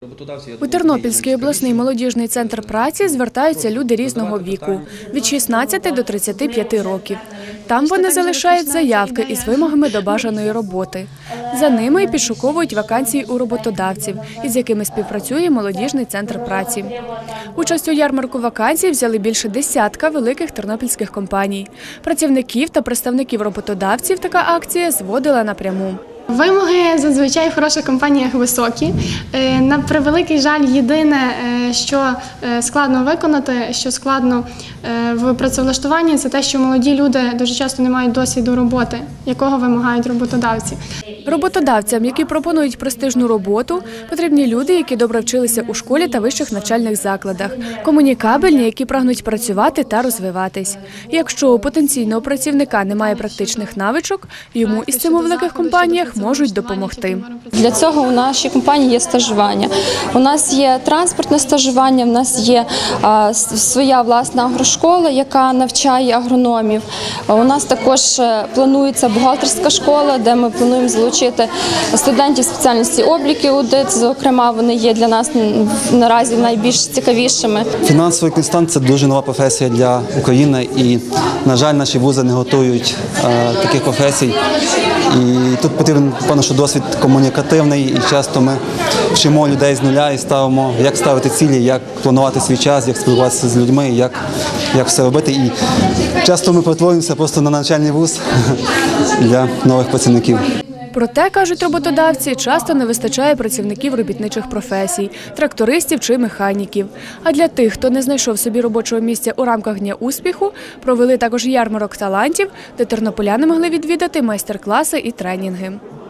У Тернопільський обласний молодіжний центр праці звертаються люди різного віку – від 16 до 35 років. Там вони залишають заявки із вимогами до бажаної роботи. За ними і підшуковують вакансії у роботодавців, із якими співпрацює молодіжний центр праці. Участь у ярмарку вакансій взяли більше десятка великих тернопільських компаній. Працівників та представників роботодавців така акція зводила напряму. Вимоги зазвичай в хороших компаніях високі. На превеликий жаль, єдине, що складно виконати, що складно в працевлаштуванні, це те, що молоді люди дуже часто не мають досвіду роботи, якого вимагають роботодавці. Роботодавцям, які пропонують престижну роботу, потрібні люди, які добре вчилися у школі та вищих навчальних закладах, комунікабельні, які прагнуть працювати та розвиватись. Якщо у потенційного працівника немає практичних навичок, йому із цим у великих компаніях можуть допомогти. Для цього у нашій компанії є стажування. У нас є транспортне стажування, у нас є своя власна агрошкола, яка навчає агрономів. У нас також планується бухгалтерська школа, де ми плануємо залучити студентів спеціальності облік і аудит. Зокрема, вони є для нас наразі найбільш цікавішими. Фінансовий консультант – це дуже нова професія для України і, на жаль, наші вузи не готують таких професій. І тут потрібен, певно, що досвід комунікативний, і часто ми вчимо людей з нуля і ставимо, як ставити цілі, як планувати свій час, як спілкуватися з людьми, як все робити. І часто ми перетворюємося просто на навчальний вуз для нових працівників. Проте, кажуть роботодавці, часто не вистачає працівників робітничих професій – трактористів чи механіків. А для тих, хто не знайшов собі робочого місця у рамках Дня успіху, провели також ярмарок талантів, де тернополяни могли відвідати майстер-класи і тренінги.